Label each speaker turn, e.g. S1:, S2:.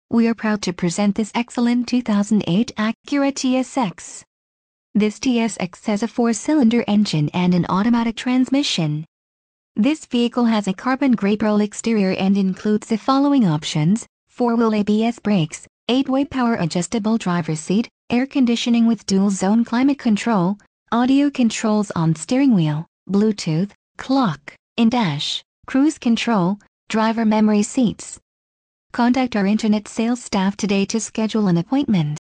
S1: We are proud to present this excellent 2008 Acura TSX. This TSX has a 4-cylinder engine and an automatic transmission. This vehicle has a carbon gray pearl exterior and includes the following options: 4-wheel ABS brakes, 8-way power adjustable driver's seat, air conditioning with dual zone climate control, audio controls on steering wheel, Bluetooth, clock, in-dash, cruise control, driver memory seats. Contact our internet sales staff today to schedule an appointment.